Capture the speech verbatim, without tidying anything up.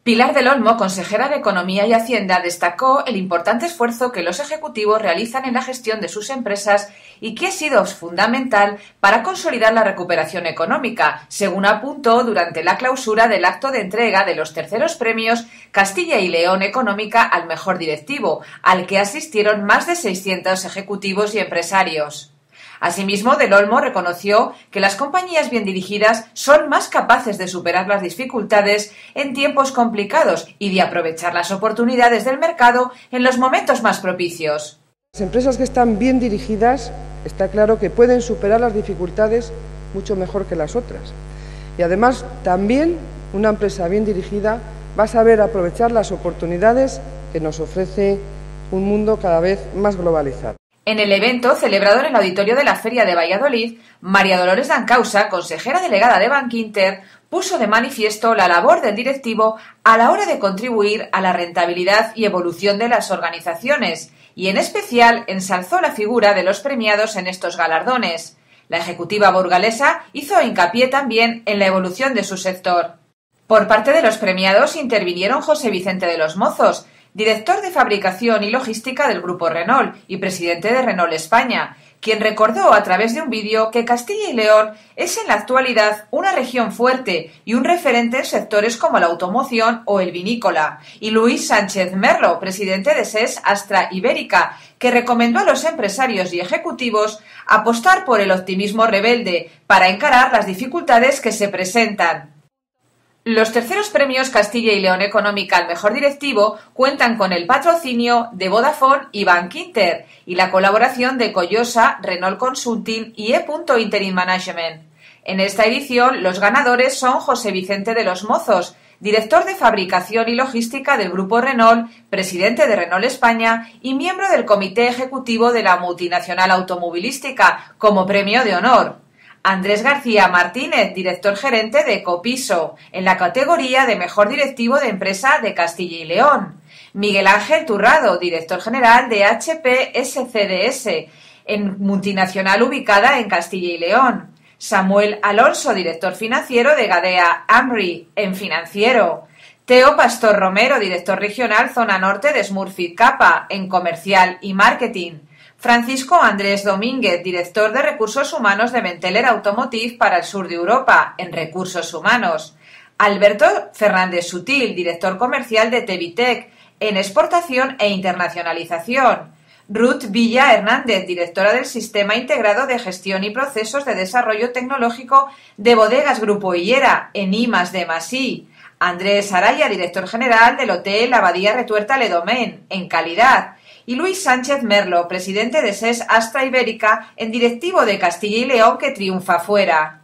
Pilar del Olmo, consejera de Economía y Hacienda, destacó el importante esfuerzo que los ejecutivos realizan en la gestión de sus empresas y que ha sido fundamental para consolidar la recuperación económica, según apuntó durante la clausura del acto de entrega de los terceros premios Castilla y León Económica al mejor directivo, al que asistieron más de seiscientos ejecutivos y empresarios. Asimismo, Del Olmo reconoció que las compañías bien dirigidas son más capaces de superar las dificultades en tiempos complicados y de aprovechar las oportunidades del mercado en los momentos más propicios. Las empresas que están bien dirigidas, está claro que pueden superar las dificultades mucho mejor que las otras. Y además, también una empresa bien dirigida va a saber aprovechar las oportunidades que nos ofrece un mundo cada vez más globalizado. En el evento, celebrado en el auditorio de la Feria de Valladolid, María Dolores Dancausa, consejera delegada de Bankinter, puso de manifiesto la labor del directivo a la hora de contribuir a la rentabilidad y evolución de las organizaciones, y en especial ensalzó la figura de los premiados en estos galardones. La ejecutiva burgalesa hizo hincapié también en la evolución de su sector. Por parte de los premiados intervinieron José Vicente de los Mozos, director de Fabricación y Logística del Grupo Renault y presidente de Renault España, quien recordó a través de un vídeo que Castilla y León es en la actualidad una región fuerte y un referente en sectores como la automoción o el vinícola, y Luis Sánchez Merlo, presidente de S E S Astra Ibérica, que recomendó a los empresarios y ejecutivos apostar por el optimismo rebelde para encarar las dificultades que se presentan. Los terceros premios Castilla y León Económica al mejor directivo cuentan con el patrocinio de Vodafone y Bankinter y la colaboración de Collosa, Renault Consulting y E. Interim Management. En esta edición, los ganadores son José Vicente de los Mozos, director de Fabricación y Logística del Grupo Renault, presidente de Renault España y miembro del Comité Ejecutivo de la Multinacional Automovilística, como premio de honor. Andrés García Martínez, director gerente de Ecopiso, en la categoría de Mejor Directivo de Empresa de Castilla y León. Miguel Ángel Turrado, director general de H P S C D S, en multinacional ubicada en Castilla y León. Samuel Alonso, director financiero de Gadea Amri, en financiero. Teo Pastor Romero, director regional Zona Norte de Smurfit Kappa, en comercial y marketing. Francisco Andrés Domínguez, director de Recursos Humanos de Menteler Automotive para el sur de Europa, en Recursos Humanos. Alberto Fernández Sutil, director comercial de Tevitec, en Exportación e Internacionalización. Ruth Villa Hernández, directora del Sistema Integrado de Gestión y Procesos de Desarrollo Tecnológico de Bodegas Grupo Hillera, en I más D más I. Andrés Araya, director general del Hotel Abadía Retuerta Le Domain, en Calidad. Y Luis Sánchez Merlo, presidente de S E S Astra Ibérica, en directivo de Castilla y León, que triunfa fuera.